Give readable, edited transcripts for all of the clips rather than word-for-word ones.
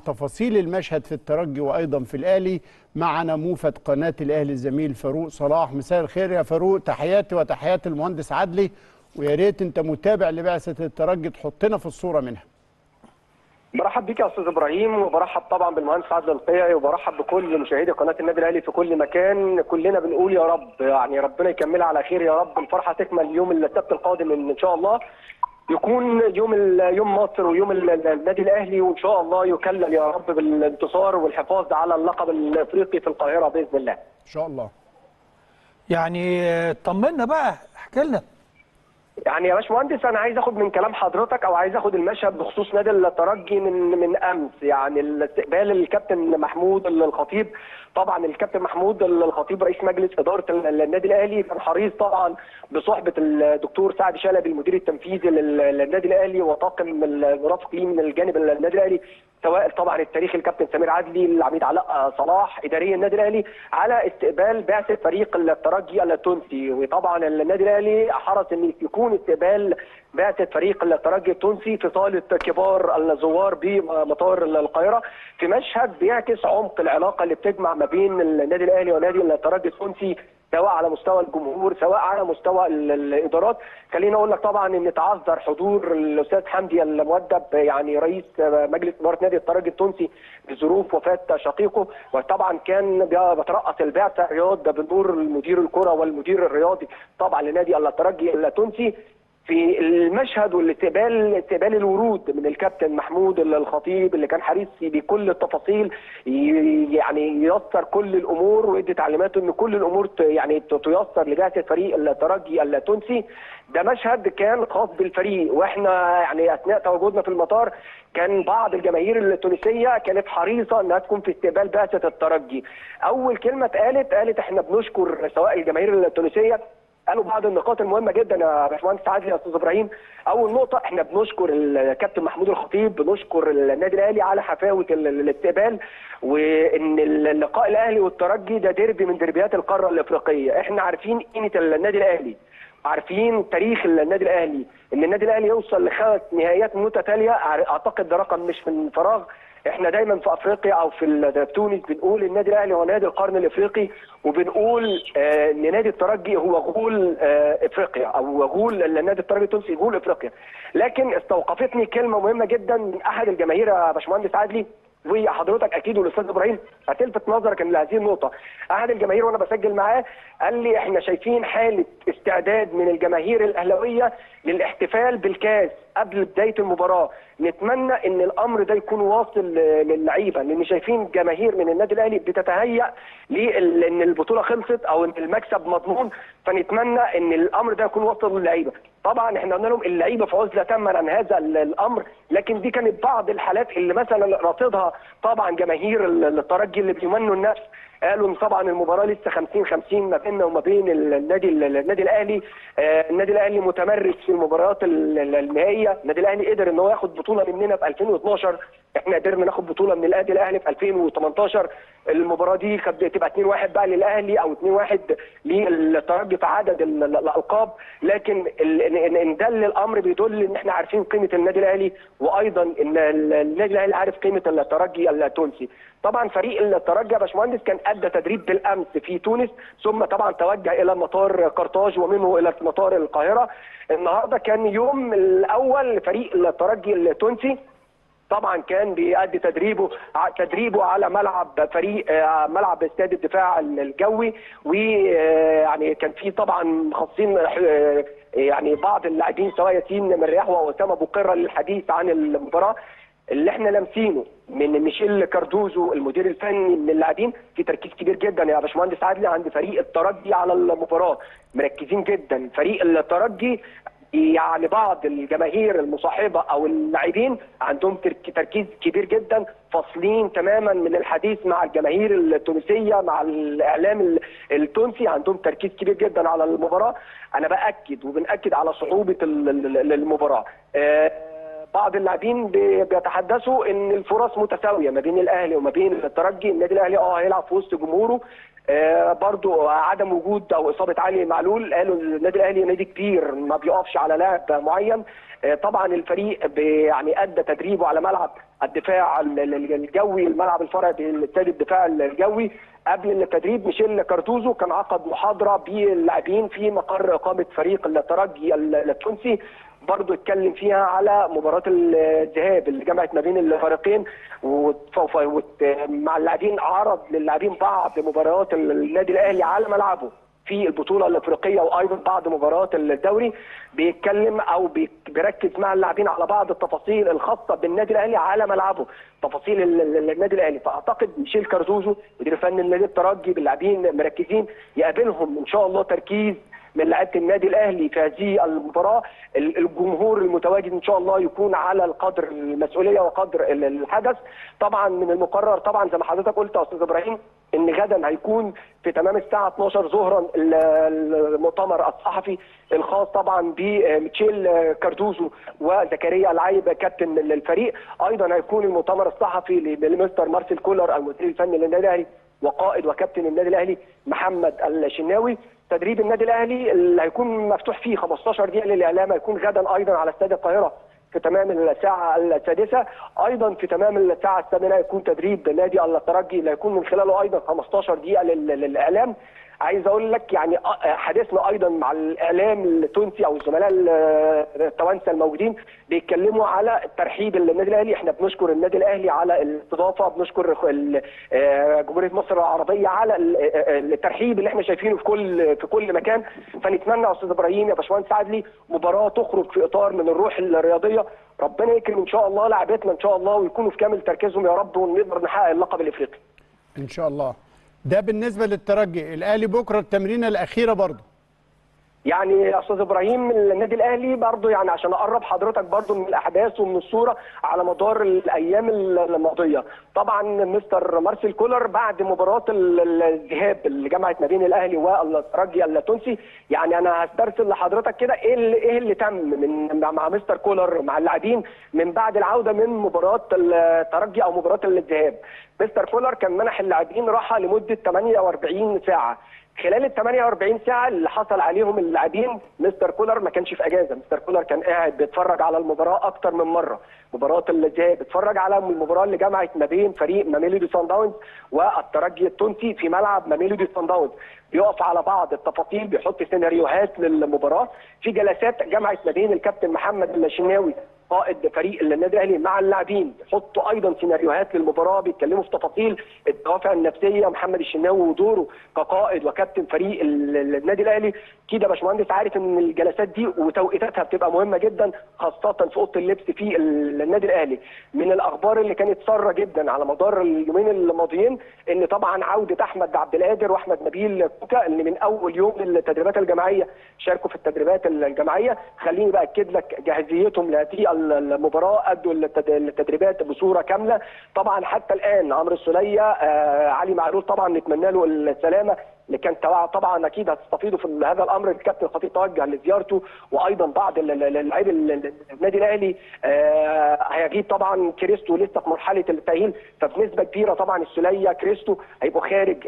تفاصيل المشهد في الترجي وايضا في الاهلي معنا موفد قناه الاهلي الزميل فاروق صلاح. مساء الخير يا فاروق، تحياتي وتحيات المهندس عدلي، ويا ريت انت متابع لبعثه الترجي تحطنا في الصوره منها. برحب بيك يا استاذ ابراهيم، وبرحب طبعا بالمهندس عادل القيعي، وبرحب بكل مشاهدي قناه النادي الاهلي في كل مكان. كلنا بنقول يا رب يعني ربنا يكملها على خير يا رب، الفرحه تكمل يوم السبت القادم ان شاء الله، يكون يوم مصر ويوم النادي الاهلي، وان شاء الله يكلل يا رب بالانتصار والحفاظ على اللقب الافريقي في القاهره باذن الله. ان شاء الله. يعني طمنا بقى، احكي لنا. يعني يا باشمهندس انا عايز اخد من كلام حضرتك، او عايز اخد المشهد بخصوص نادي الترجي من امس. يعني الاستقبال الكابتن محمود الخطيب، طبعا الكابتن محمود الخطيب رئيس مجلس اداره النادي الاهلي كان حريص طبعا بصحبه الدكتور سعد شلبي المدير التنفيذي للنادي الاهلي وطاقم المرافق ليه من الجانب النادي الاهلي، سواء طبعا التاريخي الكابتن سمير عدلي، العميد علاء صلاح، اداري النادي الاهلي، على استقبال بعثه فريق الترجي التونسي. وطبعا النادي الاهلي حرص ان يكون استقبال بعثه فريق الترجي التونسي في صاله كبار الزوار بمطار القاهره، في مشهد بيعكس عمق العلاقه اللي بتجمع ما بين النادي الاهلي ونادي الترجي التونسي، سواء على مستوى الجمهور سواء على مستوى الادارات. خليني اقول لك طبعا ان تعذر حضور الاستاذ حمدي المؤدب يعني رئيس مجلس اداره نادي الترجي التونسي بظروف وفاه شقيقه، وطبعا كان بترأس البعثه رياض بنور المدير الكره والمدير الرياضي طبعا لنادي الترجي التونسي. في المشهد والاستقبال، استقبال الورود من الكابتن محمود الخطيب اللي كان حريص بكل التفاصيل يعني ييسر كل الامور، وادي تعليماته ان كل الامور يعني تيسر لبعثه فريق الترجي التونسي. ده مشهد كان خاص بالفريق، واحنا يعني اثناء تواجدنا في المطار كان بعض الجماهير التونسيه كانت حريصه انها تكون في استقبال بعثه الترجي. اول كلمه قالت احنا بنشكر سواء الجماهير التونسيه، قالوا بعض النقاط المهمه جدا يا باشمهندس عادل يا استاذ ابراهيم. اول نقطه احنا بنشكر الكابتن محمود الخطيب، بنشكر النادي الاهلي على حفاوه الاستقبال، وان اللقاء الاهلي والترجي ده ديربي من ديربيات القاره الافريقيه. احنا عارفين قيمه النادي الاهلي، عارفين تاريخ النادي الاهلي، ان النادي الاهلي يوصل ل5 نهائيات متتاليه، اعتقد ده رقم مش من فراغ. احنا دايما في افريقيا او في تونس بنقول النادي الاهلي هو نادي القرن الافريقي، وبنقول ان نادي الترجي هو غول افريقيا، او غول النادي الترجي التونسي غول افريقيا. لكن استوقفتني كلمه مهمه جدا من احد الجماهير يا باشمهندس عادلي، وحضرتك اكيد والاستاذ ابراهيم هتلفت نظرك لهذه النقطه. احد الجماهير وانا بسجل معاه قال لي احنا شايفين حاله استعداد من الجماهير الاهلاويه للاحتفال بالكاس قبل بدايه المباراه، نتمنى ان الامر ده يكون واصل للعيبه، لان شايفين جماهير من النادي الاهلي بتتهيأ لان البطوله خلصت او ان المكسب مضمون، فنتمنى ان الامر ده يكون واصل للعيبه. طبعا احنا قلنا لهم اللعيبه في عزله تامه عن هذا الامر، لكن دي كانت بعض الحالات اللي مثلا رصدها طبعا جماهير الترجي اللي بيمنوا النفس، قالوا ان طبعا المباراه لسه 50-50 ما بيننا وما بين النادي الاهلي. النادي الاهلي متمرس في المباريات النهائيه، النادي الاهلي قدر ان هو ياخد بطوله مننا في 2012، احنا قدرنا ناخد بطوله من النادي الاهلي في 2018. المباراه دي كانت تبقى 2-1 بقى للاهلي او 2-1 للترجي في عدد الالقاب، لكن ان دل الامر بيدل ان احنا عارفين قيمه النادي الاهلي، وايضا ان النادي الاهلي عارف قيمه الترجي التونسي. طبعا فريق الترجي يا باشمهندس كان ادى تدريب بالامس في تونس، ثم طبعا توجه الى مطار قرطاج ومنه الى مطار القاهره. النهارده كان يوم الاول لفريق الترجي التونسي، طبعا كان بيؤدي تدريبه على ملعب استاد الدفاع الجوي، ويعني كان في طبعا خاصين يعني بعض اللاعبين سواء ياسين مرياح واسامه بقره للحديث عن المباراه. اللي احنا لامسينه من ميشيل كاردوزو المدير الفني من اللاعبين في تركيز كبير جدا يا باشمهندس عادلي عند فريق الترجي على المباراه، مركزين جدا. فريق الترجي يعني بعض الجماهير المصاحبه او اللاعبين عندهم تركيز كبير جدا، فاصلين تماما من الحديث مع الجماهير التونسيه مع الاعلام التونسي، عندهم تركيز كبير جدا على المباراه. انا باكد وبنأكد على صعوبه المباراه. بعض اللاعبين بيتحدثوا ان الفرص متساويه ما بين الاهلي وما بين الترجي. النادي الاهلي هيلعب في وسط جمهوره، برضو عدم وجود او اصابه علي معلول، قالوا النادي الاهلي نادي كبير ما بيقفش على لاعب معين. طبعا الفريق يعني ادى تدريبه على ملعب الدفاع الجوي، الملعب الفرعي باستاد الدفاع الجوي. قبل التدريب ميشيل كارتوزو كان عقد محاضره باللاعبين في مقر اقامه فريق الترجي التونسي، برضه اتكلم فيها على مباراه الذهاب اللي جمعت ما بين الفريقين، مع اللاعبين عرض للاعبين بعض مباريات النادي الاهلي على ملعبه في البطوله الافريقيه وايضا بعض مباريات الدوري. بيتكلم او بيركز مع اللاعبين على بعض التفاصيل الخاصه بالنادي الاهلي على ملعبه، تفاصيل النادي الاهلي. فاعتقد ميشيل كارتوزو مدير فني النادي الترجي باللاعبين مركزين، يقابلهم ان شاء الله تركيز من لعيبه النادي الاهلي في هذه المباراه. الجمهور المتواجد ان شاء الله يكون على القدر المسؤوليه وقدر الحدث. طبعا من المقرر طبعا زي ما حضرتك قلت يا استاذ ابراهيم ان غدا هيكون في تمام الساعه 12 ظهرا المؤتمر الصحفي الخاص طبعا بميشيل كارتوزو وزكريا العيب كابتن الفريق. ايضا هيكون المؤتمر الصحفي لمستر مارسيل كولر المدير الفني للنادي الاهلي وقائد وكابتن النادي الاهلي محمد الشناوي. تدريب النادي الاهلي اللي هيكون مفتوح فيه 15 دقيقه للاعلام هيكون غدا ايضا على استاد القاهره في تمام الساعه السادسه. ايضا في تمام الساعه الثامنه يكون تدريب نادي الترجي اللي هيكون من خلاله ايضا 15 دقيقه للاعلام. عايز اقول لك يعني حديثنا ايضا مع الاعلام التونسي او الزملاء التوانسه الموجودين بيتكلموا على الترحيب النادي الاهلي. احنا بنشكر النادي الاهلي على الاستضافه، بنشكر جمهوريه مصر العربيه على الترحيب اللي احنا شايفينه في كل مكان. فنتمنى يا استاذ ابراهيم يا باشمهندس عدلي مباراه تخرج في اطار من الروح الرياضيه، ربنا يكرم ان شاء الله لاعبتنا ان شاء الله ويكونوا في كامل تركيزهم يا رب ونقدر نحقق اللقب الافريقي ان شاء الله. ده بالنسبه للترجي. الاهلي بكره التمرينه الاخيره برضه. يعني يا استاذ ابراهيم النادي الاهلي برضه يعني عشان اقرب حضرتك برضه من الاحداث ومن الصوره على مدار الايام الماضيه. طبعا مستر مارسيل كولر بعد مباراه الذهاب اللي جمعت ما بين الاهلي والترجي التونسي، يعني انا هسترسل لحضرتك كده ايه اللي تم مع مستر كولر مع اللاعبين من بعد العوده من مباراه الترجي او مباراه الذهاب. مستر كولر كان منح اللاعبين راحه لمده 48 ساعه. خلال ال 48 ساعه اللي حصل عليهم اللاعبين مستر كولر ما كانش في اجازه، مستر كولر كان قاعد بيتفرج على المباراه اكتر من مره. مباراه الذهاب اتفرج على المباراه اللي جمعت ما بين فريق ميلودي سان داونز والترجي التونسي في ملعب ميلودي سان داونز، بيقف على بعض التفاصيل، بيحط سيناريوهات للمباراه. في جلسات جمعت ما بين الكابتن محمد الشناوي قائد فريق النادي الاهلي مع اللاعبين، بيحطوا ايضا سيناريوهات للمباراه، بيتكلموا في تفاصيل الدوافع النفسيه. محمد الشناوي ودوره كقائد وكابتن فريق النادي الاهلي كده يا باشمهندس عارف ان الجلسات دي وتوقيتاتها بتبقى مهمه جدا خاصه في اوضه اللبس في النادي الاهلي. من الاخبار اللي كانت ساره جدا على مدار اليومين الماضيين ان طبعا عوده احمد عبد القادر واحمد نبيل كوكا اللي من اول يوم للتدريبات الجماعيه شاركوا في التدريبات الجماعيه. خليني بقى اكد لك جاهزيتهم لهذه المباراه، ادوا التدريبات بصوره كامله. طبعا حتى الان عمرو السوليه علي معلول طبعا نتمنى له السلامه اللي كان طبعا اكيد هتستفيدوا في هذا الامر. الكابتن الخطيب توجه لزيارته وايضا بعض اللاعبي النادي الاهلي هيغيب طبعا كريستو لسه في مرحله التاهيل، فبنسبه كبيره طبعا السوليه كريستو هيبقوا خارج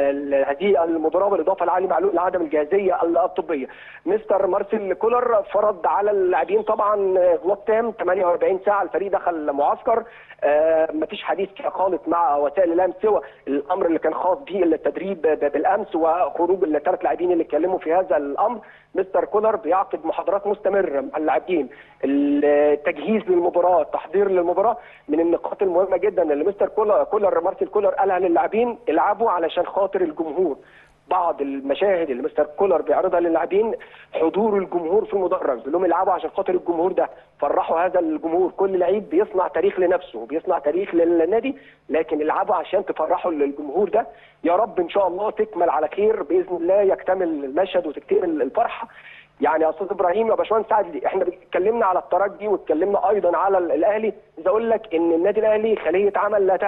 هذه المباراه بالاضافه لعلي معلول لعدم الجاهزيه الطبيه. مستر مارسيل كولر فرض على اللاعبين طبعا غلط تام 48 ساعه. الفريق دخل معسكر مفيش حديث خالص مع وسائل الاعلام سوى الامر اللي كان خاص به التدريب بالامس وخروج الثلاث لاعبين اللي اتكلموا في هذا الامر. مستر كولر بيعقد محاضرات مستمره مع اللاعبين، التجهيز للمباراه، التحضير للمباراه. من النقاط المهمه جدا اللي مستر كولر مارسيل كولر قالها للاعبين العبوا علشان خاطر الجمهور. بعض المشاهد اللي مستر كولر بيعرضها للاعبين حضور الجمهور في المدرج، بيقول لهم العبوا عشان خاطر الجمهور ده، فرحوا هذا الجمهور. كل لعيب بيصنع تاريخ لنفسه وبيصنع تاريخ للنادي، لكن العبوا عشان تفرحوا الجمهور ده. يا رب ان شاء الله تكمل على خير باذن الله، يكتمل المشهد وتكتمل الفرحه. يعني يا استاذ ابراهيم يا باشمهندس عادل احنا اتكلمنا على الترجي واتكلمنا ايضا على الاهلي. عايز اقول لك ان النادي الاهلي خليه عمل لا تهدأ.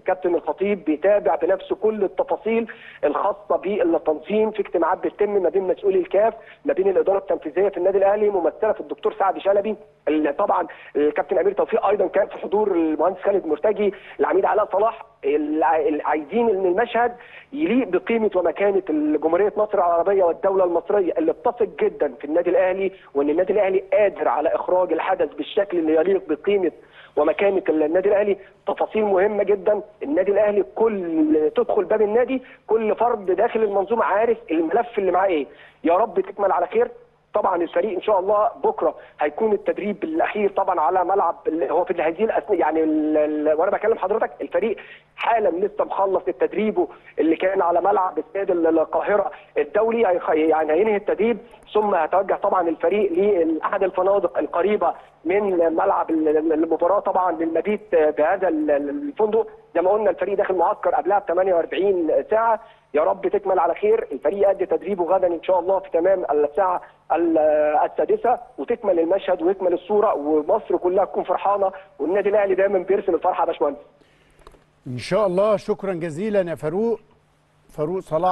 الكابتن الخطيب بيتابع بنفسه كل التفاصيل الخاصه بالتنظيم في اجتماعات بتتم ما بين مسؤولي الكاف، ما بين الاداره التنفيذيه في النادي الاهلي ممثله في الدكتور سعد شلبي، طبعا الكابتن امير توفيق ايضا كان في حضور المهندس خالد مرتجي، العميد علاء صلاح. عايزين ان المشهد يليق بقيمه ومكانه جمهوريه مصر العربيه والدوله المصريه اللي بتثق جدا في النادي الاهلي، وان النادي الاهلي قادر على اخراج الحدث بالشكل اللي يليق بقيمه ومكانه النادي الاهلي. تفاصيل مهمه جدا، النادي الاهلي كل تدخل باب النادي كل فرد داخل المنظومه عارف الملف اللي معاه ايه. يا رب تكمل على خير. طبعا الفريق ان شاء الله بكره هيكون التدريب الاخير طبعا على ملعب هو في هذه يعني وانا بكلم حضرتك الفريق حالا لسه مخلص تدريبه اللي كان على ملعب استاد القاهره الدولي، يعني هينهي التدريب ثم هيتوجه طبعا الفريق لاحد الفنادق القريبه من ملعب المباراه طبعا للمبيت بهذا الفندق. زي ما قلنا الفريق داخل معسكر قبلها ب 48 ساعه. يا رب تكمل على خير. الفريق يؤدي تدريبه غدا ان شاء الله في تمام الساعه 6 وتكمل المشهد ويكمل الصوره ومصر كلها تكون فرحانه، والنادي الاهلي دايما بيرسم الفرحه يا باشمهندس. ان شاء الله. شكرا جزيلا يا فاروق صلاح.